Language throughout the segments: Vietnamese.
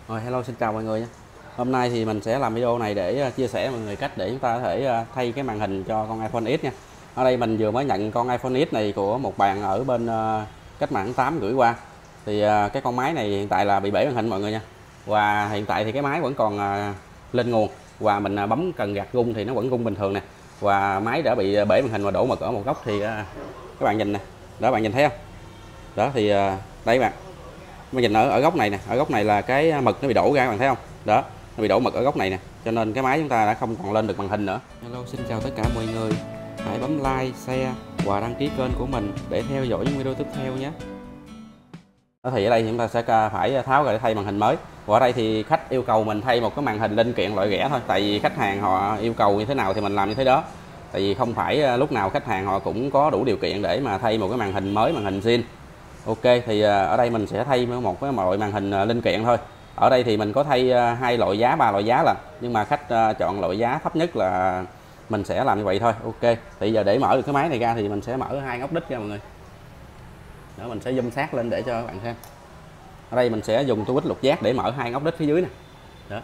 Rồi, hello, xin chào mọi người nha. Hôm nay thì mình sẽ làm video này để chia sẻ mọi người cách để chúng ta có thể thay cái màn hình cho con iPhone X nha. Ở đây mình vừa mới nhận con iPhone X này của một bạn ở bên Cách Mạng 8 gửi qua. Thì cái con máy này hiện tại là bị bể màn hình mọi người nha. Và hiện tại thì cái máy vẫn còn lên nguồn, và mình bấm cần gạt rung thì nó vẫn rung bình thường nè. Và máy đã bị bể màn hình và đổ mực ở một góc thì các bạn nhìn nè. Đó, bạn nhìn thấy không? Đó thì đây bạn. Mình nhìn ở góc này nè, ở góc này là cái mực nó bị đổ ra, các bạn thấy không? Đó, nó bị đổ mực ở góc này nè, cho nên cái máy chúng ta đã không còn lên được màn hình nữa. Hello, xin chào tất cả mọi người. Hãy bấm like, share và đăng ký kênh của mình để theo dõi những video tiếp theo nhé. Đó thì ở đây chúng ta sẽ phải tháo ra để thay màn hình mới. Và ở đây thì khách yêu cầu mình thay một cái màn hình linh kiện loại rẻ thôi, tại vì khách hàng họ yêu cầu như thế nào thì mình làm như thế đó. Tại vì không phải lúc nào khách hàng họ cũng có đủ điều kiện để mà thay một cái màn hình mới, màn hình zin. Ok, thì ở đây mình sẽ thay một cái loại màn hình linh kiện thôi. Ở đây thì mình có thay hai loại giá, ba loại giá lần, nhưng mà khách chọn loại giá thấp nhất là mình sẽ làm như vậy thôi. Ok, thì giờ để mở được cái máy này ra thì mình sẽ mở hai ốc đích ra mọi người. Đó, mình sẽ zoom sát lên để cho các bạn xem. Ở đây mình sẽ dùng tua vít lục giác để mở hai ốc đích phía dưới nè. Đó.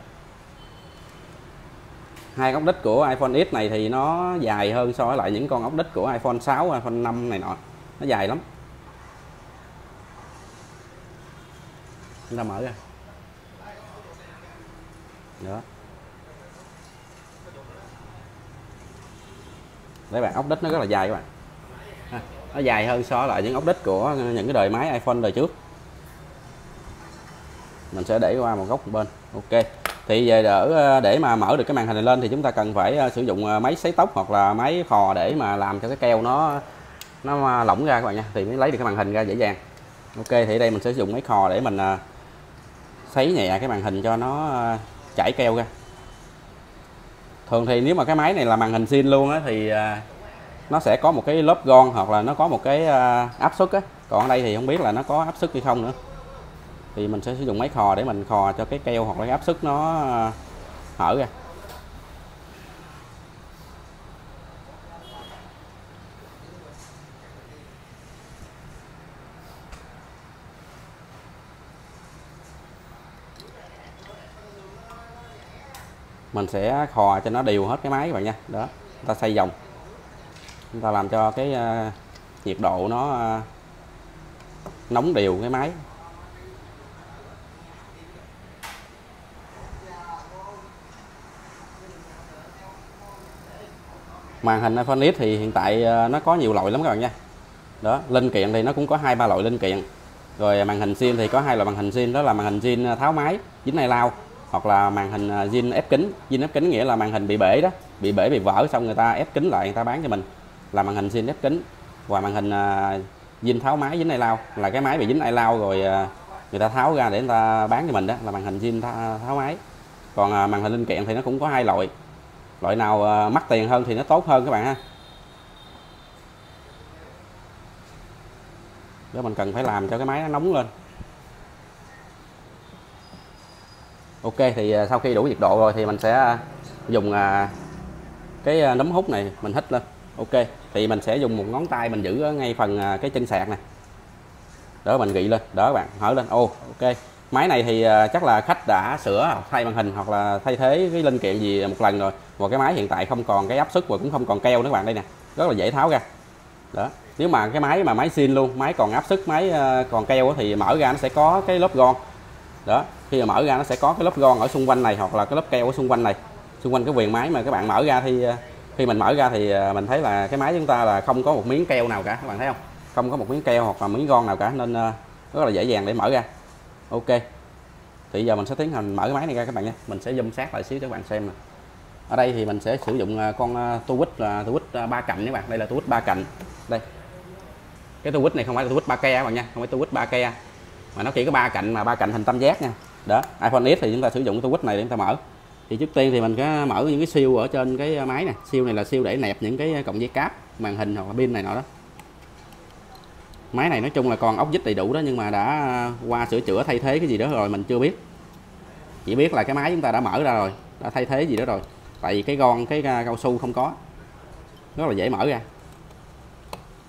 Hai ốc đích của iPhone X này thì nó dài hơn so với lại những con ốc đích của iPhone 6, iPhone 5 này nọ. Nó dài lắm. Chúng ta mở ra. Đó. Đấy bạn, ốc đích nó rất là dài các bạn. Nó dài hơn so với lại những ốc đích của những cái đời máy iPhone đời trước. Mình sẽ để qua một góc một bên. Ok. Thì về để mà mở được cái màn hình này lên thì chúng ta cần phải sử dụng máy sấy tóc hoặc là máy khò để mà làm cho cái keo nó lỏng ra các bạn nha, thì mới lấy được cái màn hình ra dễ dàng. Ok, thì ở đây mình sẽ dùng máy khò để mình sấy nhẹ cái màn hình cho nó chảy keo ra. Thường thì nếu mà cái máy này là màn hình zin luôn á thì nó sẽ có một cái lớp gòn hoặc là nó có một cái áp suất á. Còn ở đây thì không biết là nó có áp suất hay không nữa. Thì mình sẽ sử dụng máy khò để mình khò cho cái keo hoặc là cái áp suất nó hở ra. Mình sẽ khò cho nó đều hết cái máy các bạn nha. Đó, chúng ta xoay vòng, chúng ta làm cho cái nhiệt độ nó nóng đều cái máy. Màn hình iPhone X thì hiện tại nó có nhiều loại lắm các bạn nha. Đó, linh kiện thì nó cũng có 2-3 loại linh kiện. Rồi màn hình zin thì có hai loại màn hình zin, đó là màn hình zin tháo máy dính ai lao, hoặc là màn hình zin ép kính. Zin ép kính nghĩa là màn hình bị bể đó, bị bể bị vỡ xong người ta ép kính lại người ta bán cho mình, là màn hình zin ép kính. Và màn hình zin tháo máy dính ai lao là cái máy bị dính ai lao rồi người ta tháo ra để người ta bán cho mình, đó là màn hình zin tháo máy. Còn màn hình linh kiện thì nó cũng có hai loại. Loại nào mắc tiền hơn thì nó tốt hơn các bạn ha. Đó, mình cần phải làm cho cái máy nó nóng lên. Ok, thì sau khi đủ nhiệt độ rồi thì mình sẽ dùng cái nấm hút này mình hít lên. Ok, thì mình sẽ dùng một ngón tay mình giữ ở ngay phần cái chân sạc này. Đó, mình gị lên, đó các bạn, hở lên. Ok. Máy này thì chắc là khách đã sửa hoặc thay màn hình hoặc là thay thế cái linh kiện gì một lần rồi. Và cái máy hiện tại không còn cái áp suất và cũng không còn keo nữa các bạn, đây nè. Rất là dễ tháo ra. Đó. Nếu mà cái máy máy zin luôn, máy còn áp suất, máy còn keo thì mở ra nó sẽ có cái lớp gòn. Đó, khi mà mở ra nó sẽ có cái lớp gòn ở xung quanh này hoặc là cái lớp keo ở xung quanh này, xung quanh cái viền máy mà các bạn mở ra thì khi mình mở ra thì mình thấy là cái máy chúng ta là không có một miếng keo nào cả, các bạn thấy không? Không có một miếng keo hoặc là miếng gòn nào cả, nên rất là dễ dàng để mở ra. Ok. Thì giờ mình sẽ tiến hành mở cái máy này ra các bạn nhé. Mình sẽ zoom sát lại xíu cho các bạn xem nè. Ở đây thì mình sẽ sử dụng con tua vít là tua vít 3 cạnh các bạn. Đây là tua vít 3 cạnh. Đây. Cái tua vít này không phải là tua vít 3 ke các bạn nha, không phải tua vít 3 ke. Mà nó chỉ có 3 cạnh mà 3 cạnh hình tam giác nha. Đó, iPhone X thì chúng ta sử dụng tua vít này để chúng ta mở. Thì trước tiên thì mình có mở những cái siêu ở trên cái máy này. Siêu này là siêu để nẹp những cái cọng dây cáp, màn hình hoặc là pin này nọ đó. Máy này nói chung là còn ốc vít đầy đủ đó, nhưng mà đã qua sửa chữa thay thế cái gì đó rồi mình chưa biết. Chỉ biết là cái máy chúng ta đã mở ra rồi, đã thay thế gì đó rồi. Tại vì cái gòn, cái cao su không có. Rất là dễ mở ra.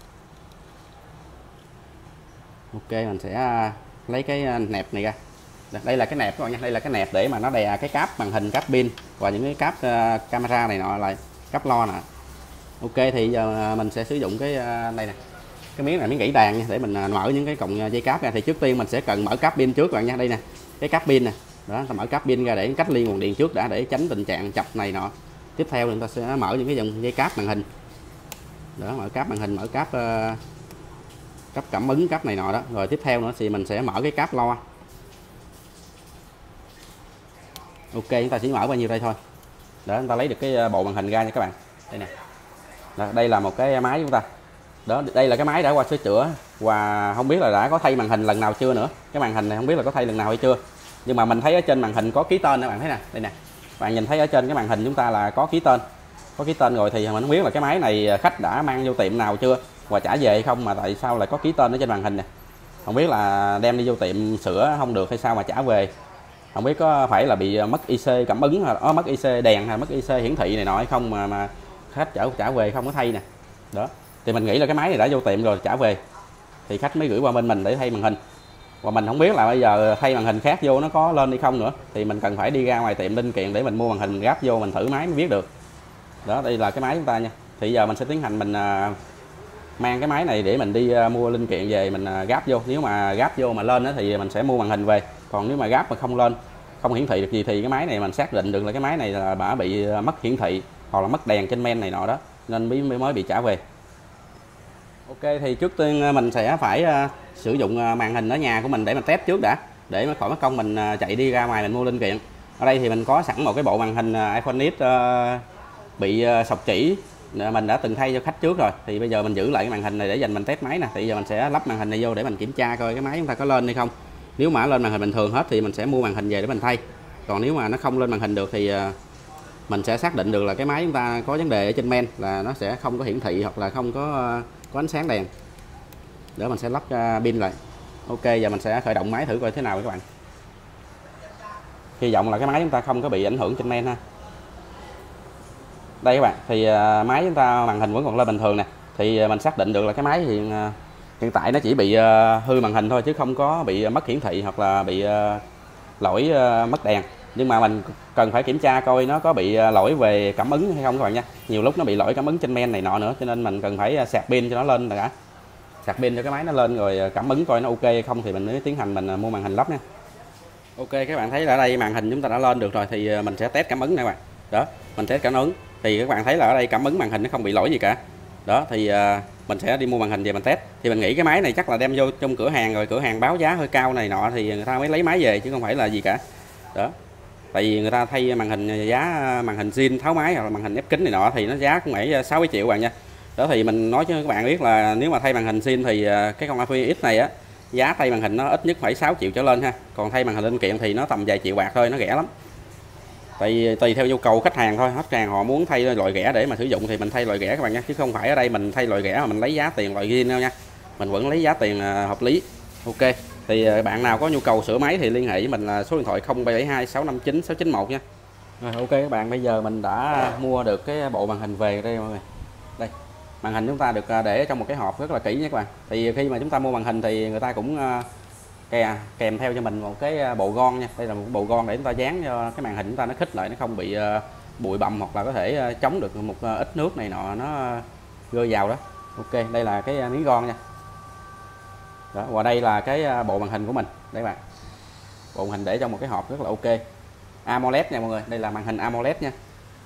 Ok, mình sẽ lấy cái nẹp này ra. Đây là cái nẹp các bạn nha, đây là cái nẹp để mà nó đè cái cáp màn hình, cáp pin và những cái cáp camera này nọ lại, cáp lo nè. Ok, thì giờ mình sẽ sử dụng cái đây nè, cái miếng này miếng gãy đàn nha, để mình mở những cái cọng dây cáp ra. Thì trước tiên mình sẽ cần mở cáp pin trước các bạn nha. Đây nè, cái cáp pin nè, đó, ta mở cáp pin ra để cách ly nguồn điện trước đã, để tránh tình trạng chập này nọ. Tiếp theo chúng ta sẽ mở những cái dòng dây cáp màn hình, đó, mở cáp màn hình, mở cáp cáp cảm ứng, cáp này nọ đó. Rồi tiếp theo nữa thì mình sẽ mở cái cáp lo. Ok, chúng ta chỉ mở bao nhiêu đây thôi. Đó, chúng ta lấy được cái bộ màn hình ra nha các bạn. Đây nè. Đó, đây là một cái máy chúng ta. Đó, đây là cái máy đã qua sửa chữa và không biết là đã có thay màn hình lần nào chưa nữa. Cái màn hình này không biết là có thay lần nào hay chưa. Nhưng mà mình thấy ở trên màn hình có ký tên các bạn thấy nè. Đây nè. Bạn nhìn thấy ở trên cái màn hình chúng ta là có ký tên. Có ký tên rồi thì mình không biết là cái máy này khách đã mang vô tiệm nào chưa và trả về hay không, mà tại sao lại có ký tên ở trên màn hình nè. Không biết là đem đi vô tiệm sửa không được hay sao mà trả về. Không biết có phải là bị mất IC cảm ứng hay mất IC đèn hay mất IC hiển thị này nọ hay không mà khách trả về không có thay nè. Đó. Thì mình nghĩ là cái máy này đã vô tiệm rồi trả về thì khách mới gửi qua bên mình để thay màn hình. Và mình không biết là bây giờ thay màn hình khác vô nó có lên hay không nữa, thì mình cần phải đi ra ngoài tiệm linh kiện để mình mua màn hình, mình gáp vô mình thử máy mới biết được. Đó, đây là cái máy chúng ta nha. Thì giờ mình sẽ tiến hành mình mang cái máy này để mình đi mua linh kiện về mình gáp vô. Nếu mà gáp vô mà lên đó thì mình sẽ mua màn hình về. Còn nếu mà gáp mà không lên, không hiển thị được gì thì cái máy này mình xác định được là cái máy này là đã bị mất hiển thị hoặc là mất đèn trên men này nọ đó, nên mới bị trả về. Ok, thì trước tiên mình sẽ phải sử dụng màn hình ở nhà của mình để mình test trước đã, để mà khỏi mất công mình chạy đi ra ngoài mình mua linh kiện. Ở đây thì mình có sẵn một cái bộ màn hình iPhone X bị sọc chỉ, mình đã từng thay cho khách trước rồi. Thì bây giờ mình giữ lại cái màn hình này để dành mình test máy nè. Thì giờ mình sẽ lắp màn hình này vô để mình kiểm tra coi cái máy chúng ta có lên hay không. Nếu mà lên màn hình bình thường hết thì mình sẽ mua màn hình về để mình thay. Còn nếu mà nó không lên màn hình được thì mình sẽ xác định được là cái máy chúng ta có vấn đề ở trên men, là nó sẽ không có hiển thị hoặc là không có ánh sáng đèn. Để mình sẽ lắp pin lại. Ok, giờ mình sẽ khởi động máy thử coi thế nào các bạn. Hy vọng là cái máy chúng ta không có bị ảnh hưởng trên men ha. Đây các bạn, thì máy chúng ta màn hình vẫn còn lên bình thường nè. Thì mình xác định được là cái máy hiện tại nó chỉ bị hư màn hình thôi, chứ không có bị mất hiển thị hoặc là bị lỗi mất đèn. Nhưng mà mình cần phải kiểm tra coi nó có bị lỗi về cảm ứng hay không các bạn nha. Nhiều lúc nó bị lỗi cảm ứng trên men này nọ nữa, cho nên mình cần phải sạc pin cho nó lên đã. Sạc pin cho cái máy nó lên rồi cảm ứng coi nó ok hay không thì mình mới tiến hành mình mua màn hình lắp nha. Ok, các bạn thấy là ở đây màn hình chúng ta đã lên được rồi, thì mình sẽ test cảm ứng nè các bạn. Đó, mình test cảm ứng thì các bạn thấy là ở đây cảm ứng màn hình nó không bị lỗi gì cả. Đó, thì mình sẽ đi mua màn hình về mình test. Thì mình nghĩ cái máy này chắc là đem vô trong cửa hàng rồi cửa hàng báo giá hơi cao này nọ thì người ta mới lấy máy về, chứ không phải là gì cả. Đó, tại vì người ta thay màn hình giá màn hình zin tháo máy hoặc là màn hình ép kính này nọ thì nó giá cũng phải 6-7 triệu bạn nha. Đó, thì mình nói cho các bạn biết là nếu mà thay màn hình zin thì cái con iPhone X này á, giá thay màn hình nó ít nhất phải 6 triệu trở lên ha. Còn thay màn hình linh kiện thì nó tầm vài triệu bạc thôi, nó rẻ lắm. Tại vì tùy theo nhu cầu khách hàng thôi, khách hàng họ muốn thay loại rẻ để mà sử dụng thì mình thay loại rẻ các bạn nha, chứ không phải ở đây mình thay loại rẻ mà mình lấy giá tiền loại zin đâu nha. Mình vẫn lấy giá tiền hợp lý. Ok, thì bạn nào có nhu cầu sửa máy thì liên hệ với mình là số điện thoại 0772 659 691 nha. Rồi, ok các bạn, bây giờ mình đã mua được cái bộ màn hình về đây mọi người. Đây, màn hình chúng ta được để trong một cái hộp rất là kỹ nha các bạn. Thì khi mà chúng ta mua màn hình thì người ta cũng kèm theo cho mình một cái bộ gòn nha. Đây là một bộ gòn để chúng ta dán cho cái màn hình chúng ta nó khít lại, nó không bị bụi bặm hoặc là có thể chống được một ít nước này nọ nó rơi vào đó. Ok, đây là cái miếng gòn nha. Đó, và đây là cái bộ màn hình của mình. Đấy bạn. Bộ màn hình để trong một cái hộp rất là ok. AMOLED nha mọi người, đây là màn hình AMOLED nha.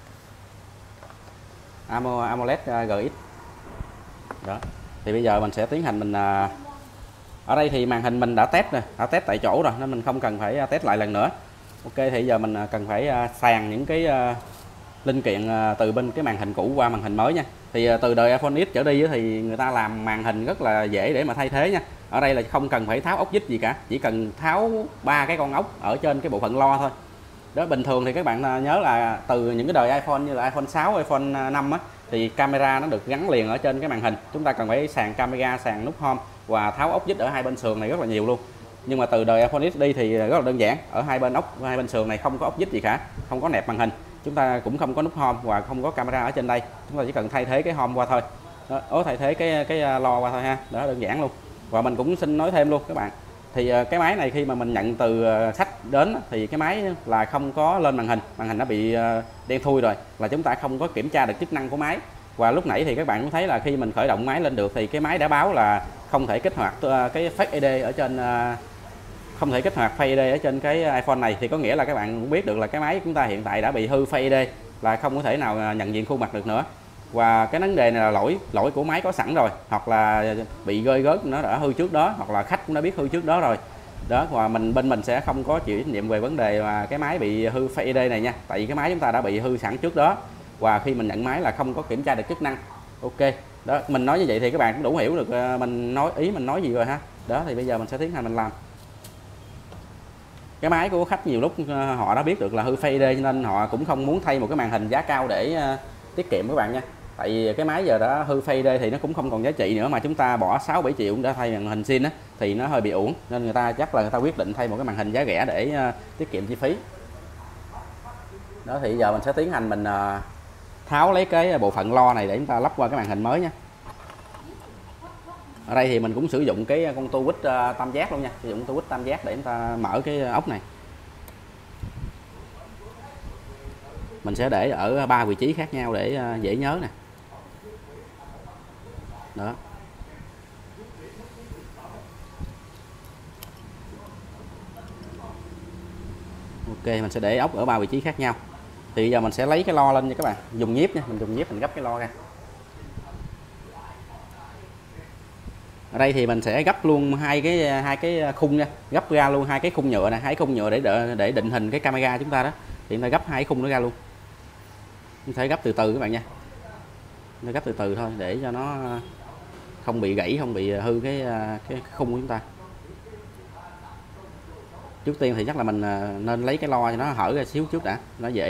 AMOLED GX. Đó. Thì bây giờ mình sẽ tiến hành mình ở đây thì màn hình mình đã test rồi, đã test tại chỗ rồi nên mình không cần phải test lại lần nữa. Ok, thì giờ mình cần phải sàng những cái linh kiện từ bên cái màn hình cũ qua màn hình mới nha. Thì từ đời iPhone X trở đi thì người ta làm màn hình rất là dễ để mà thay thế nha. Ở đây là không cần phải tháo ốc vít gì cả, chỉ cần tháo 3 cái con ốc ở trên cái bộ phận lo thôi. Đó, bình thường thì các bạn nhớ là từ những cái đời iPhone như là iPhone 6, iPhone 5 á, thì camera nó được gắn liền ở trên cái màn hình. Chúng ta cần phải sàng camera, sàng nút home và tháo ốc vít ở hai bên sườn này rất là nhiều luôn. Nhưng mà từ đời iPhone X đi thì rất là đơn giản, ở hai bên hai bên sườn này không có ốc vít gì cả, không có nẹp màn hình, chúng ta cũng không có nút home và không có camera ở trên đây. Chúng ta chỉ cần thay thế cái home qua thôi. Đó, thay thế cái lo qua thôi ha. Đó, đơn giản luôn. Và mình cũng xin nói thêm luôn các bạn, thì cái máy này khi mà mình nhận từ khách đến thì cái máy là không có lên màn hình nó bị đen thui rồi, là chúng ta không có kiểm tra được chức năng của máy. Và lúc nãy thì các bạn cũng thấy là khi mình khởi động máy lên được thì cái máy đã báo là không thể kích hoạt cái Face ID ở trên không thể kích hoạt Face ID ở trên cái iPhone này, thì có nghĩa là các bạn cũng biết được là cái máy của chúng ta hiện tại đã bị hư Face ID, là không có thể nào nhận diện khuôn mặt được nữa. Và cái vấn đề này là lỗi của máy có sẵn rồi, hoặc là bị rơi rớt nó đã hư trước đó, hoặc là khách cũng đã biết hư trước đó rồi đó. Và bên mình sẽ không có chịu trách nhiệm về vấn đề mà cái máy bị hư Face ID này nha, tại vì cái máy chúng ta đã bị hư sẵn trước đó, và khi mình nhận máy là không có kiểm tra được chức năng. Ok đó, mình nói như vậy thì các bạn cũng đủ hiểu được mình nói gì rồi ha. Đó thì bây giờ mình sẽ tiến hành mình làm. Cái máy của khách nhiều lúc họ đã biết được là hư Face ID, cho nên họ cũng không muốn thay một cái màn hình giá cao để tiết kiệm các bạn nha. Tại vì cái máy giờ đã hư Face ID thì nó cũng không còn giá trị nữa, mà chúng ta bỏ 6-7 triệu để thay màn hình zin á thì nó hơi bị uổng, nên người ta chắc là người ta quyết định thay một cái màn hình giá rẻ để tiết kiệm chi phí. Đó thì giờ mình sẽ tiến hành mình tháo lấy cái bộ phận lo này để chúng ta lắp qua cái màn hình mới nha. Ở đây thì mình cũng sử dụng cái con tua quýt tam giác luôn nha, sử dụng tua quýt tam giác để chúng ta mở cái ốc này. Mình sẽ để ở 3 vị trí khác nhau để dễ nhớ nè. Đó. Ok, mình sẽ để ốc ở 3 vị trí khác nhau. Thì giờ mình sẽ lấy cái lo lên nha các bạn, dùng nhíp nha, mình dùng nhíp mình gấp cái lo ra. Ở đây thì mình sẽ gấp luôn hai cái khung nha, gấp ra luôn hai cái khung nhựa này, hai khung nhựa để định hình cái camera chúng ta đó. Thì chúng ta gấp hai khung nó ra luôn. Chúng ta gấp từ từ các bạn nha. Nó gấp từ từ thôi để cho nó không bị gãy, không bị hư cái khung của chúng ta. Trước tiên thì chắc là mình nên lấy cái lo cho nó hở ra xíu trước đã, nó dễ.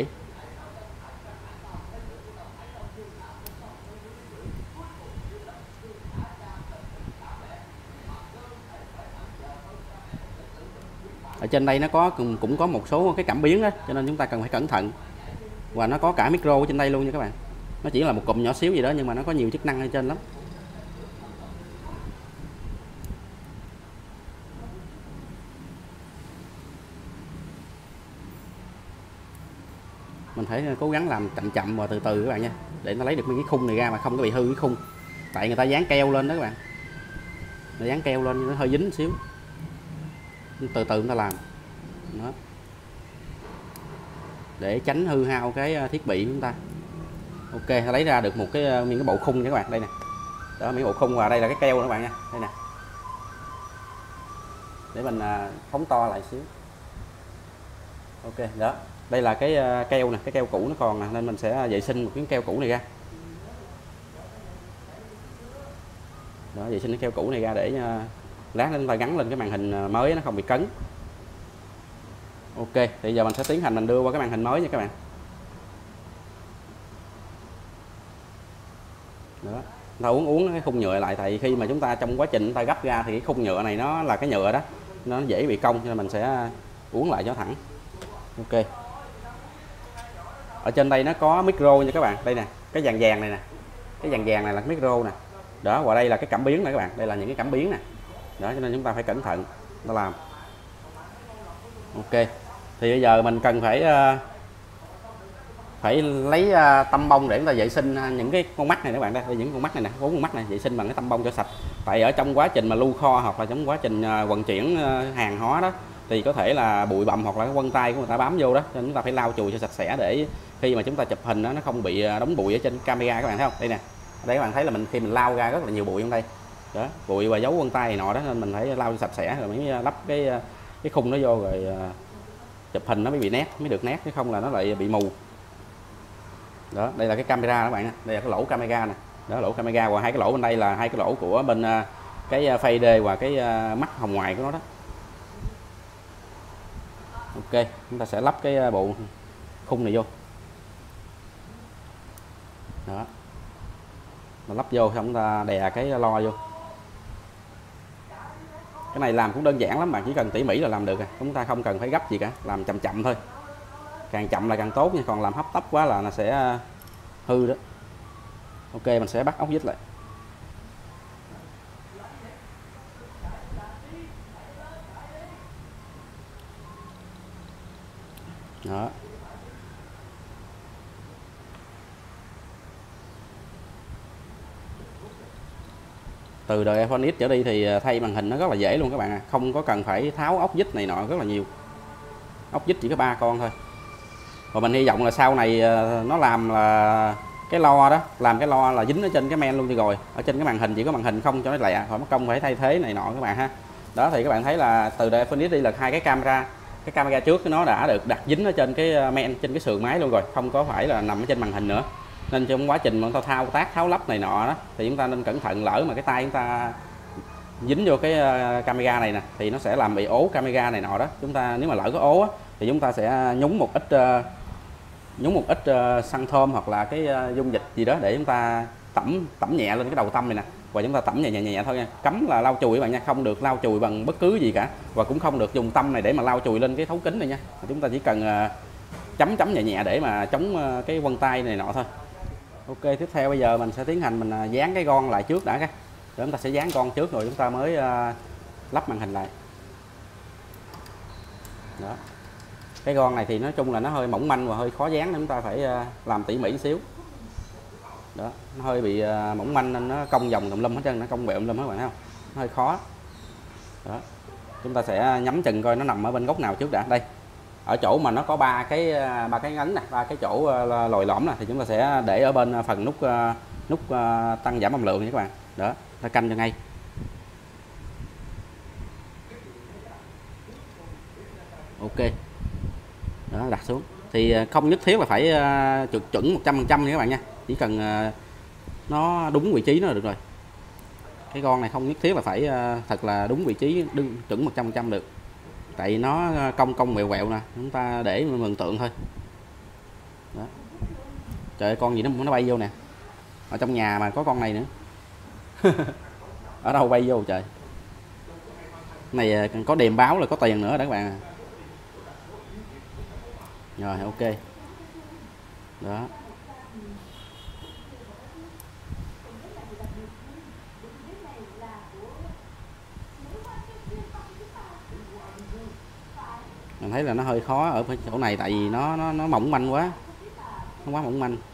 Ở trên đây nó cũng có một số cái cảm biến đó, cho nên chúng ta cần phải cẩn thận. Và nó có cả micro ở trên đây luôn nha các bạn. Nó chỉ là một cụm nhỏ xíu gì đó nhưng mà nó có nhiều chức năng ở trên lắm. Mình phải cố gắng làm chậm chậm và từ từ các bạn nha, để nó lấy được cái khung này ra mà không có bị hư cái khung. Tại người ta dán keo lên đó các bạn, nó dán keo lên nó hơi dính xíu, từ từ người ta làm đó, để tránh hư hao cái thiết bị của chúng ta. Ok, lấy ra được một cái bộ khung nha các bạn, đây nè. Đó, miếng bộ khung, và đây là cái keo nữa các bạn nha, đây nè. Để mình phóng to lại xíu. Ok, đó. Đây là cái keo nè, cái keo cũ nó còn nè, nên mình sẽ vệ sinh một cái keo cũ này ra. Đó, vệ sinh cái keo cũ này ra để lát chúng ta gắn lên cái màn hình mới nó không bị cấn. Ok, thì giờ mình sẽ tiến hành mình đưa qua cái màn hình mới nha các bạn. Đó, ta uốn cái khung nhựa lại, tại khi mà chúng ta trong quá trình chúng ta gấp ra thì cái khung nhựa này nó là cái nhựa đó, nó dễ bị cong, cho nên mình sẽ uốn lại cho thẳng. Ok. Ở trên đây nó có micro nha các bạn, đây nè, cái vàng vàng này nè, cái vàng vàng này là cái micro nè. Đó, và đây là cái cảm biến này các bạn, đây là những cái cảm biến nè. Đó, cho nên chúng ta phải cẩn thận chúng ta làm. Ok, thì bây giờ mình cần phải lấy tăm bông để chúng ta vệ sinh những cái con mắt này các bạn. Đây những con mắt này nè, 4 con mắt này, vệ sinh bằng cái tăm bông cho sạch. Tại ở trong quá trình mà lưu kho hoặc là trong quá trình vận chuyển hàng hóa đó thì có thể là bụi bặm hoặc là cái vân tay của người ta bám vô đó, cho nên chúng ta phải lau chùi cho sạch sẽ để khi mà chúng ta chụp hình đó, nó không bị đóng bụi ở trên camera các bạn thấy không? Đây nè, đây các bạn thấy là khi mình lau ra rất là nhiều bụi trong đây. Đó, bụi và dấu vân tay này nọ đó, nên mình phải lau cho sạch sẽ rồi mới lắp cái khung nó vô, rồi chụp hình nó mới bị nét, mới được nét, chứ không là nó lại bị mù. Đó, đây là cái camera các bạn, đây là cái lỗ camera nè. Đó, lỗ camera, và hai cái lỗ bên đây là hai cái lỗ của bên cái Face ID và cái mắt hồng ngoại của nó đó. Ok, chúng ta sẽ lắp cái bộ khung này vô. Đó, mình lắp vô xong chúng ta đè cái lo vô. Cái này làm cũng đơn giản lắm bạn, chỉ cần tỉ mỉ là làm được rồi. Chúng ta không cần phải gấp gì cả, làm chậm chậm thôi. Càng chậm là càng tốt nha, còn làm hấp tấp quá là nó sẽ hư đó. Ok, mình sẽ bắt ốc vít lại. Đó. Từ đời iPhone X trở đi thì thay màn hình nó rất là dễ luôn các bạn à. Không có cần phải tháo ốc vít này nọ rất là nhiều. Ốc vít chỉ có 3 con thôi. Và mình hy vọng là sau này nó làm là cái lo đó, làm cái lo là dính ở trên cái men luôn đi rồi. Ở trên cái màn hình chỉ có màn hình không cho nó lẹ, khỏi mất công phải thay thế này nọ các bạn ha. Đó thì các bạn thấy là từ đời iPhone X đi là hai cái camera. Cái camera trước nó đã được đặt dính ở trên cái men, trên cái sườn máy luôn rồi, không có phải là nằm ở trên màn hình nữa. Nên trong quá trình mà chúng ta thao tác tháo lắp này nọ đó thì chúng ta nên cẩn thận, lỡ mà cái tay chúng ta dính vô cái camera này nè thì nó sẽ làm bị ố camera này nọ đó. Chúng ta nếu mà lỡ có ố á, thì chúng ta sẽ nhúng một ít xăng thơm hoặc là cái dung dịch gì đó để chúng ta tẩm nhẹ lên cái đầu tâm này nè, và chúng ta tẩm nhẹ nhẹ thôi nha. Cấm là lau chùi các bạn nha, không được lau chùi bằng bất cứ gì cả, và cũng không được dùng tăm này để mà lau chùi lên cái thấu kính này nha. Chúng ta chỉ cần chấm nhẹ nhẹ để mà chống cái vân tay này nọ thôi. Ok, tiếp theo bây giờ mình sẽ tiến hành mình dán cái gòn lại trước đã. Rồi chúng ta sẽ dán gòn trước rồi chúng ta mới lắp màn hình lại. Đó. Cái gòn này thì nói chung là nó hơi mỏng manh và hơi khó dán, nên chúng ta phải làm tỉ mỉ xíu. Đó, nó hơi bị mỏng manh nên nó cong vòng tùm lum hết trơn, nó cong bẹo tùm lum các bạn thấy không? Nó hơi khó. Đó. Chúng ta sẽ nhắm chừng coi nó nằm ở bên góc nào trước đã. Đây. Ở chỗ mà nó có ba cái ngấn nè, ba cái chỗ lồi lõm nè thì chúng ta sẽ để ở bên phần nút tăng giảm âm lượng nha các bạn. Đó, ta canh cho ngay. Ok. Đó, đặt xuống. Thì không nhất thiết là phải chuẩn 100% nha các bạn nha. Chỉ cần nó đúng vị trí nó là được rồi. Cái con này không nhất thiết là phải thật là đúng vị trí chuẩn 100% được. Tại nó cong quẹo quẹo nè, chúng ta để mường tượng thôi. Đó. Trời ơi, con gì nó bay vô nè. Ở trong nhà mà có con này nữa. Ở đâu bay vô trời. Này có đèn báo là có tiền nữa đó các bạn. Rồi ok. Đó. Mình thấy là nó hơi khó ở chỗ này tại vì nó mỏng manh quá. Nó quá mỏng manh.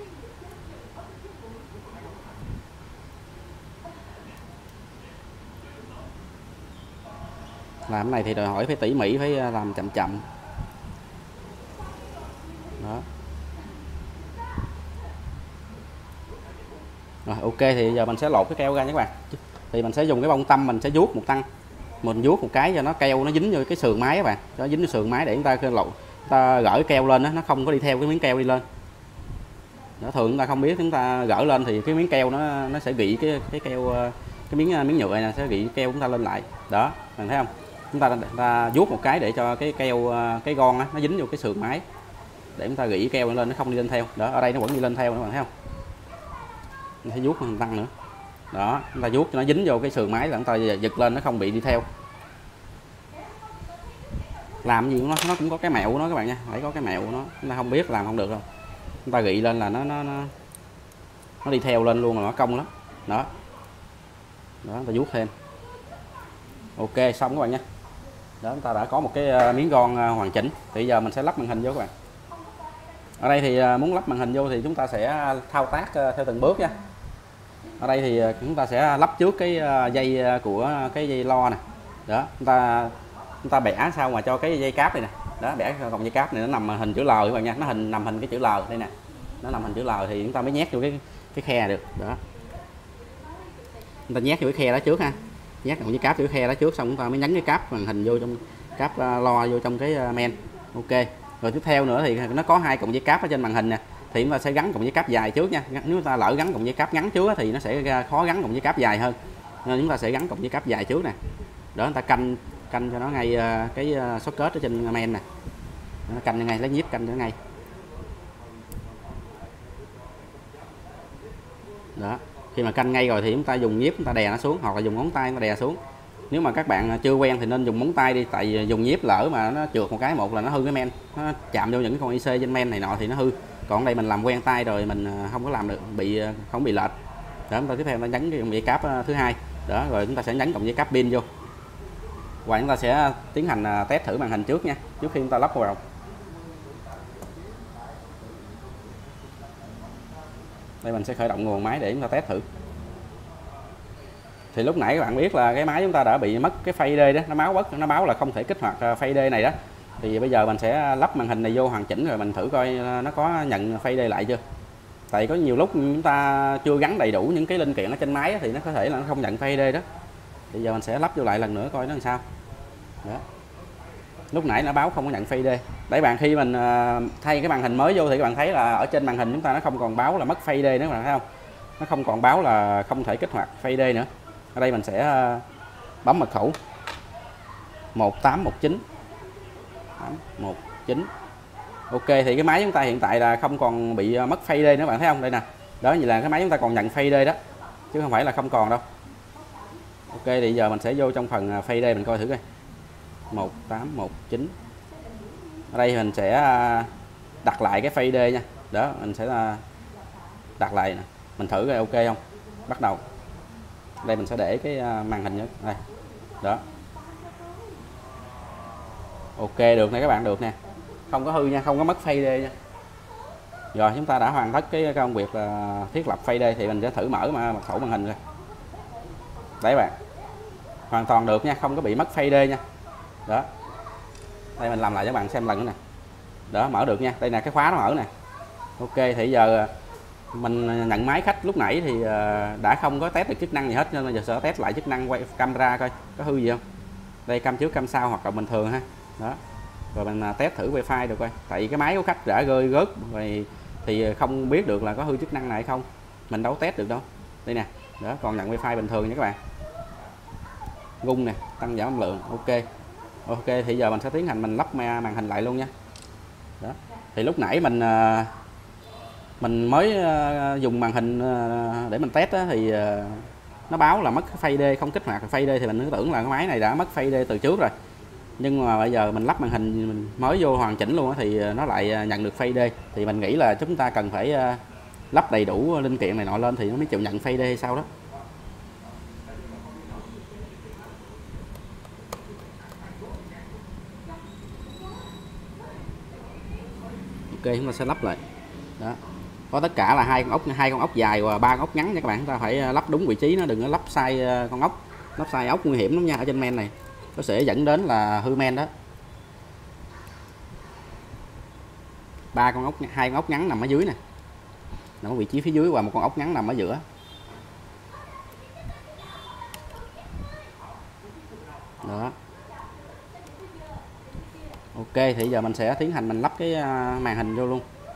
Làm cái này thì đòi hỏi phải tỉ mỉ, phải làm chậm chậm. Đó. Rồi ok, thì giờ mình sẽ lột cái keo ra nha các bạn. Thì mình sẽ dùng cái bông tăm, mình sẽ vuốt một tăng. Mình vuốt một cái cho nó keo nó dính vô cái sườn máy các bạn. Cho nó dính vô sườn máy để chúng ta lột, ta gỡ keo lên đó, nó không có đi theo cái miếng keo đi lên. Đó, thường chúng ta không biết, chúng ta gỡ lên thì cái miếng keo nó sẽ gỉ cái keo, cái miếng nhựa này sẽ gỉ keo chúng ta lên lại. Đó, bạn thấy không? Chúng ta vuốt một cái để cho cái keo, cái gòn nó dính vô cái sườn máy để chúng ta gỉ keo lên, nó không đi lên theo. Đó, ở đây nó vẫn đi lên theo các bạn thấy không? Mình phải vuốt một tăng nữa. Đó, chúng ta vuốt cho nó dính vô cái sườn máy là chúng ta giật lên nó không bị đi theo. Làm gì cũng nó cũng có cái mẹo của nó các bạn nha, phải có cái mẹo của nó. Chúng ta không biết làm không được đâu. Chúng ta gị lên là nó đi theo lên luôn, là nó cong lắm. Đó. Đó, chúng ta vuốt thêm. Ok, xong các bạn nha. Đó, chúng ta đã có một cái miếng gòn hoàn chỉnh. Thì giờ mình sẽ lắp màn hình vô các bạn. Ở đây thì muốn lắp màn hình vô thì chúng ta sẽ thao tác theo từng bước nha. Ở đây thì chúng ta sẽ lắp trước cái dây của cái dây lo nè. Đó, chúng ta bẻ sao mà cho cái dây cáp này nè. Đó, bẻ cọng dây cáp này nó nằm hình chữ L các bạn nha, nó nằm hình cái chữ L đây nè. Nó nằm hình chữ L thì chúng ta mới nhét vô cái khe được. Đó. Chúng ta nhét vô cái khe đó trước ha. Nhét cọng dây cáp vô cái khe đó trước, xong chúng ta mới nhấn cái cáp màn hình vô trong cáp lo vô trong cái men. Ok. Rồi tiếp theo nữa thì nó có hai cọng dây cáp ở trên màn hình nè. Thì chúng ta sẽ gắn cọng dây cáp dài trước nha. Nếu chúng ta lỡ gắn cọng dây cáp ngắn trước thì nó sẽ khó gắn cọng dây cáp dài hơn. Nên chúng ta sẽ gắn cọng dây cáp dài trước nè. Đó, chúng ta canh cho nó ngay cái socket ở trên men nè. Nó canh cho ngay, lấy nhíp canh cho nó ngay. Đó. Khi mà canh ngay rồi thì chúng ta dùng nhíp chúng ta đè nó xuống, hoặc là dùng ngón tay chúng ta đè xuống. Nếu mà các bạn chưa quen thì nên dùng móng tay đi, tại vì dùng nhíp lỡ mà nó trượt một cái, một là nó hư cái men, nó chạm vô những con IC trên men này nọ thì nó hư. Còn đây mình làm quen tay rồi mình không có làm được, không bị lệch. Đó, chúng ta tiếp theo chúng ta nhấn cái cọng dây cáp thứ hai. Đó, rồi chúng ta sẽ nhấn cọng dây cáp pin vô. Và chúng ta sẽ tiến hành test thử màn hình trước nha, trước khi chúng ta lắp vào. Đây mình sẽ khởi động nguồn máy để chúng ta test thử. Thì lúc nãy các bạn biết là cái máy chúng ta đã bị mất cái phay D đó, nó báo là không thể kích hoạt phay D này đó. Thì bây giờ mình sẽ lắp màn hình này vô hoàn chỉnh rồi mình thử coi nó có nhận phay D lại chưa. Tại có nhiều lúc chúng ta chưa gắn đầy đủ những cái linh kiện ở trên máy thì nó có thể là nó không nhận phay D đó. Bây giờ mình sẽ lắp vô lại lần nữa coi nó làm sao. Đó. Lúc nãy nó báo không có nhận phay D. Để bạn khi mình thay cái màn hình mới vô thì các bạn thấy là ở trên màn hình chúng ta nó không còn báo là mất phay D nữa, các bạn thấy không? Nó không còn báo là không thể kích hoạt phay D nữa. Ở đây mình sẽ bấm mật khẩu 1819 819. Ok, thì cái máy chúng ta hiện tại là không còn bị mất phay D nữa, các bạn thấy không? Đây nè. Đó, như là cái máy chúng ta còn nhận phay D đó, chứ không phải là không còn đâu. Ok, thì giờ mình sẽ vô trong phần phay D mình coi thử coi. 1819. Ở đây mình sẽ đặt lại cái phay D nha. Đó, mình sẽ đặt lại nè. Mình thử coi ok không. Bắt đầu. Đây mình sẽ để cái màn hình nữa. Đây. Đó. Ok, được nè các bạn, được nè. Không có hư nha, không có mất phay D nha. Rồi, chúng ta đã hoàn tất cái công việc là thiết lập phay D thì mình sẽ thử mở mật khẩu màn hình rồi. Đấy bạn. Hoàn toàn được nha, không có bị mất phay D nha. Đó. Đây mình làm lại cho các bạn xem lần nữa nè. Đó, mở được nha. Đây nè, cái khóa nó mở nè. Ok, thì giờ mình nhận máy khách lúc nãy thì đã không có test được chức năng gì hết, nên bây giờ sẽ test lại chức năng quay camera coi có hư gì không. Đây, cam trước cam sau hoạt động bình thường ha. Đó. Rồi mình test thử wifi được coi. Tại cái máy của khách đã rơi rớt rồi thì không biết được là có hư chức năng này hay không. Mình đâu test được đâu. Đây nè. Đó, còn nhận wifi bình thường nha các bạn. Rung nè, tăng giảm âm lượng. Ok. Ok, thì giờ mình sẽ tiến hành mình lắp màn hình lại luôn nha. Đó. Thì lúc nãy mình mới dùng màn hình để mình test đó, thì nó báo là mất phay D, không kích hoạt phay D thì mình cứ tưởng là cái máy này đã mất phay D từ trước rồi. Nhưng mà bây giờ mình lắp màn hình mình mới vô hoàn chỉnh luôn đó, thì nó lại nhận được phay D. Thì mình nghĩ là chúng ta cần phải lắp đầy đủ linh kiện này nọ lên thì nó mới chịu nhận phay D hay sao đó. Ok, chúng ta sẽ lắp lại. Đó. Có tất cả là hai con ốc dài và 3 con ốc ngắn nha các bạn. Chúng ta phải lắp đúng vị trí, nó đừng có lắp sai con ốc. Lắp sai ốc nguy hiểm lắm nha, ở trên men này nó sẽ dẫn đến là hư men đó. 3 con ốc, 2 con ốc ngắn nằm ở dưới nè, nằm ở vị trí phía dưới, và một con ốc ngắn nằm ở giữa. Đó. Ok, thì giờ mình sẽ tiến hành mình lắp cái màn hình vô luôn.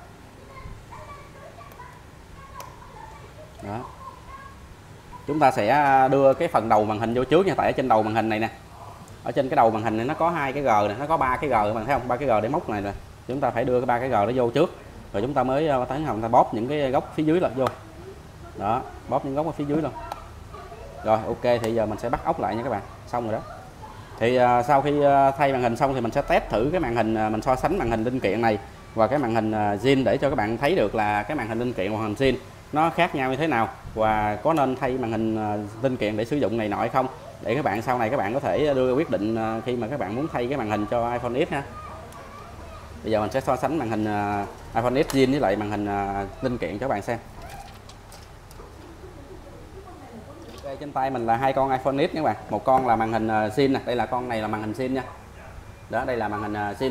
Đó. Chúng ta sẽ đưa cái phần đầu màn hình vô trước nha, tại ở trên đầu màn hình này nè. Ở trên cái đầu màn hình này nó có 2 cái G nè, nó có 3 cái G các bạn thấy không? 3 cái G để móc này nè. Chúng ta phải đưa cái 3 cái G đó vô trước. Rồi chúng ta mới tiến hành ta bóp những cái góc phía dưới là vô. Đó, bóp những góc ở phía dưới luôn. Rồi ok, thì giờ mình sẽ bắt ốc lại nha các bạn. Xong rồi đó. Thì sau khi thay màn hình xong thì mình sẽ test thử cái màn hình, mình so sánh màn hình linh kiện này và cái màn hình zin để cho các bạn thấy được là cái màn hình linh kiện và màn hình zin nó khác nhau như thế nào, và có nên thay màn hình linh kiện để sử dụng này nọ hay không, để các bạn sau này các bạn có thể đưa quyết định khi mà các bạn muốn thay cái màn hình cho iPhone X ha. Bây giờ mình sẽ so sánh màn hình iPhone X zin với lại màn hình linh kiện cho các bạn xem. Okay, trên tay mình là 2 con iPhone X nha các bạn. Một con là màn hình zin nè, đây là con này là màn hình zin nha. Đó, đây là màn hình zin.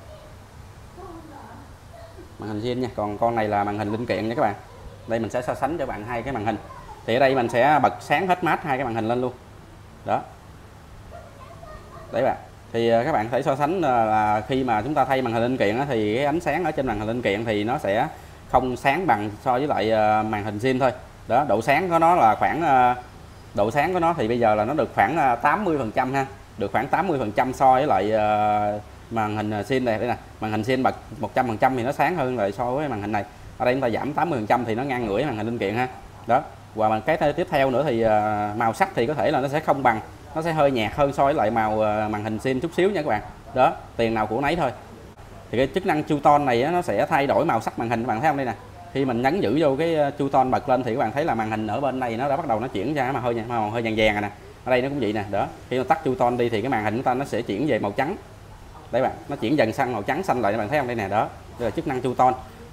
Màn hình zin nha, còn con này là màn hình linh kiện nha các bạn. Đây mình sẽ so sánh cho bạn hai cái màn hình. Thì ở đây mình sẽ bật sáng hết mát hai cái màn hình lên luôn. Đó. Đấy bạn. Thì các bạn phải so sánh là khi mà chúng ta thay màn hình linh kiện thì cái ánh sáng ở trên màn hình linh kiện thì nó sẽ không sáng bằng so với lại màn hình zin thôi. Đó, độ sáng của nó là khoảng độ sáng của nó thì bây giờ là nó được khoảng 80% ha. Được khoảng 80% so với lại màn hình zin này. Đây nè, màn hình zin bật 100% thì nó sáng hơn lại so với màn hình này. Ở đây chúng ta giảm 80% thì nó ngang ngửa màn hình linh kiện ha. Đó. Và cái tiếp theo nữa thì màu sắc thì có thể là nó sẽ không bằng, nó sẽ hơi nhạt hơn so với lại màu màn hình zin chút xíu nha các bạn. Đó, tiền nào của nấy thôi. Thì cái chức năng True Tone này nó sẽ thay đổi màu sắc màn hình, các bạn thấy không đây nè. Khi mình nhấn giữ vô cái True Tone bật lên thì các bạn thấy là màn hình ở bên này nó đã bắt đầu nó chuyển ra màu hơi vàng vàng rồi nè. Ở đây nó cũng vậy nè. Đó, khi mà tắt True Tone đi thì cái màn hình của ta nó sẽ chuyển về màu trắng. Đấy bạn, nó chuyển dần sang màu trắng xanh lại, các bạn thấy không đây nè. Đó, đây là chức năng True Tone.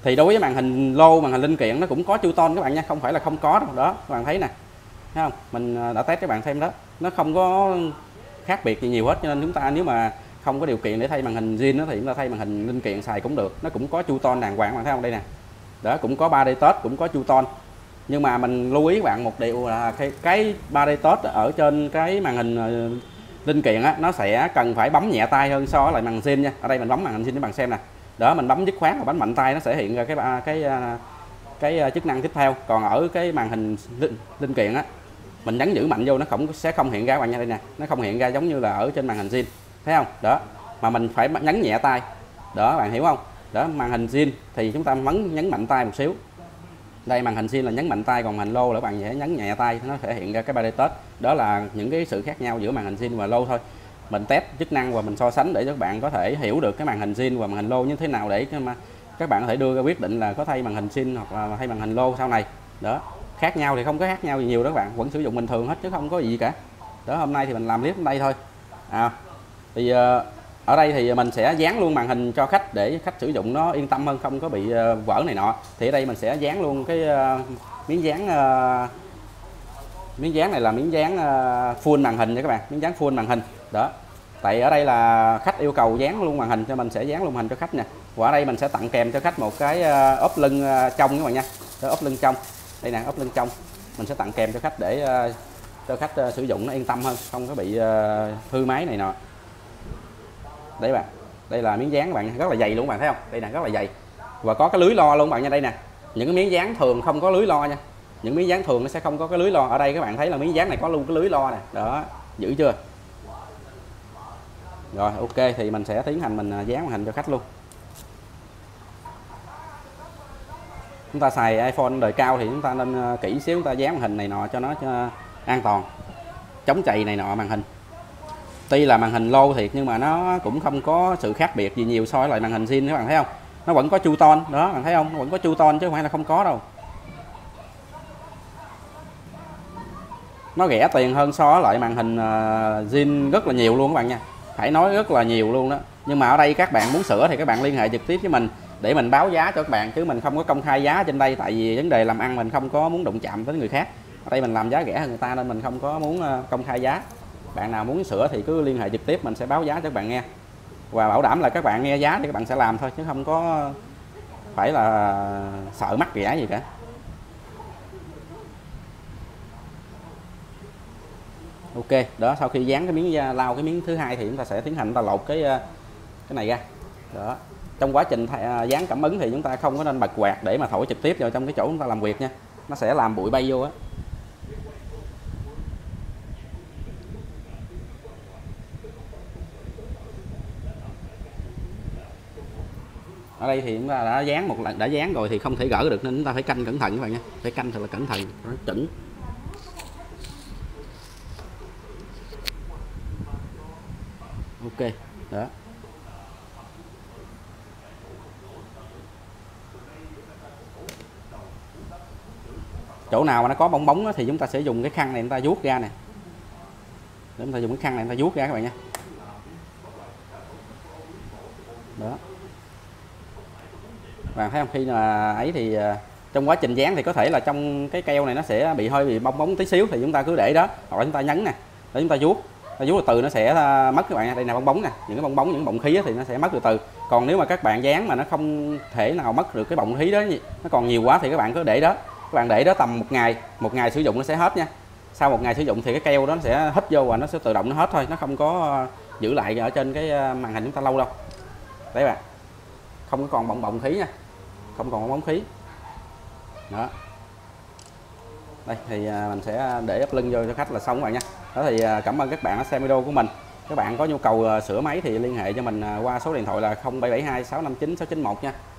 Thì đối với màn hình lô, màn hình linh kiện nó cũng có chu tôn các bạn nha, không phải là không có đâu. Đó các bạn thấy nè, thấy không, mình đã test các bạn xem đó, nó không có khác biệt gì nhiều hết. Cho nên chúng ta nếu mà không có điều kiện để thay màn hình zin đó, thì chúng ta thay màn hình linh kiện xài cũng được. Nó cũng có chu tôn đàng hoàng, bạn thấy không, đây nè, đó cũng có 3D touch, cũng có chu tôn. Nhưng mà mình lưu ý các bạn một điều là cái 3D touch ở trên cái màn hình linh kiện á, nó sẽ cần phải bấm nhẹ tay hơn so với lại màn hình zin nha. Ở đây mình bấm màn hình zin để bạn xem nè, đó mình bấm dứt khoát và bấm mạnh tay nó sẽ hiện ra cái chức năng tiếp theo. Còn ở cái màn hình linh kiện á, mình nhấn giữ mạnh vô nó sẽ không hiện ra các bạn nha. Đây nè, nó không hiện ra giống như là ở trên màn hình zin, thấy không, đó mà mình phải nhấn nhẹ tay, đó các bạn hiểu không. Đó, màn hình zin thì chúng ta nhấn mạnh tay một xíu, đây màn hình zin là nhấn mạnh tay, còn màn hình lô là các bạn sẽ nhấn nhẹ tay, nó sẽ hiện ra cái 3D touch. Đó là những cái sự khác nhau giữa màn hình zin và lô thôi. Mình test chức năng và mình so sánh để cho các bạn có thể hiểu được cái màn hình zin và màn hình lô như thế nào, để mà các bạn có thể đưa ra quyết định là có thay màn hình zin hoặc là thay màn hình lô sau này. Đó, khác nhau thì không có khác nhau gì nhiều đó các bạn, vẫn sử dụng bình thường hết chứ không có gì cả. Đó, hôm nay thì mình làm clip đến đây thôi. Thì ở đây thì mình sẽ dán luôn màn hình cho khách để khách sử dụng nó yên tâm hơn, không có bị vỡ này nọ. Thì ở đây mình sẽ dán luôn cái miếng dán này là miếng dán full màn hình nha các bạn, miếng dán full màn hình. Đó, tại ở đây là khách yêu cầu dán luôn màn hình cho mình sẽ dán luôn màn hình cho khách nè. Và ở đây mình sẽ tặng kèm cho khách một cái ốp lưng trong các bạn nha, ốp lưng trong đây nè, ốp lưng trong mình sẽ tặng kèm cho khách để cho khách sử dụng nó yên tâm hơn, không có bị hư máy này nọ. Đấy bạn, đây là miếng dán các bạn, rất là dày luôn các bạn thấy không, đây nè, rất là dày và có cái lưới lo luôn các bạn nha. Đây nè, những cái miếng dán thường không có lưới lo nha, những miếng dán thường nó sẽ không có cái lưới lo. Ở đây các bạn thấy là miếng dán này có luôn cái lưới lo nè, đó, giữ chưa. Rồi ok, thì mình sẽ tiến hành mình dán màn hình cho khách luôn. Chúng ta xài iPhone đời cao thì chúng ta nên kỹ xíu, chúng ta dán màn hình này nọ cho nó an toàn, chống chày này nọ màn hình. Tuy là màn hình lô thiệt nhưng mà nó cũng không có sự khác biệt gì nhiều so với lại màn hình zin, các bạn thấy không, nó vẫn có chu tôn đó, bạn thấy không, nó vẫn có chu tôn chứ không phải là không có đâu. Nó rẻ tiền hơn so với lại màn hình zin rất là nhiều luôn các bạn nha, phải nói rất là nhiều luôn đó. Nhưng mà ở đây các bạn muốn sửa thì các bạn liên hệ trực tiếp với mình để mình báo giá cho các bạn, chứ mình không có công khai giá trên đây, tại vì vấn đề làm ăn mình không có muốn đụng chạm tới người khác. Ở đây mình làm giá rẻ hơn người ta nên mình không có muốn công khai giá. Bạn nào muốn sửa thì cứ liên hệ trực tiếp, mình sẽ báo giá cho các bạn nghe và bảo đảm là các bạn nghe giá thì các bạn sẽ làm thôi, chứ không có phải là sợ mắc rẻ gì cả. Ok, đó, sau khi dán cái miếng lau cái miếng thứ hai thì chúng ta sẽ tiến hành ta lột cái này ra. Đó, trong quá trình dán cảm ứng thì chúng ta không có nên bật quạt để mà thổi trực tiếp vào trong cái chỗ chúng ta làm việc nha, nó sẽ làm bụi bay vô á. Ở đây thì chúng ta đã dán một lần, đã dán rồi thì không thể gỡ được nên chúng ta phải canh cẩn thận các bạn nha, phải canh thật là cẩn thận, nó chuẩn. Ok, đó. Chỗ nào mà nó có bong bóng thì chúng ta sẽ dùng cái khăn này chúng ta vuốt ra nè, để chúng ta dùng cái khăn này chúng ta vuốt ra các bạn nha. Đó, bạn thấy không, khi mà ấy thì trong quá trình dán thì có thể là trong cái keo này nó sẽ bị bong bóng tí xíu thì chúng ta cứ để đó, hoặc là chúng ta nhấn nè để chúng ta vuốt là từ nó sẽ mất các bạn nha. Đây là bong bóng nè, những cái bong bóng, những bọng khí thì nó sẽ mất từ. Còn nếu mà các bạn dán mà nó không thể nào mất được cái bọng khí đó, nó còn nhiều quá thì các bạn cứ để đó, các bạn để đó tầm một ngày sử dụng nó sẽ hết nha. Sau một ngày sử dụng thì cái keo đó nó sẽ hít vô và nó sẽ tự động nó hết thôi, nó không có giữ lại ở trên cái màn hình chúng ta lâu đâu. Đấy bạn, không có còn bọng khí nha, không còn bóng khí. Đó, đây thì mình sẽ để ốp lưng vô cho khách là xong các bạn nha. Đó thì cảm ơn các bạn đã xem video của mình. Các bạn có nhu cầu sửa máy thì liên hệ cho mình qua số điện thoại là 0772 659 691 nha.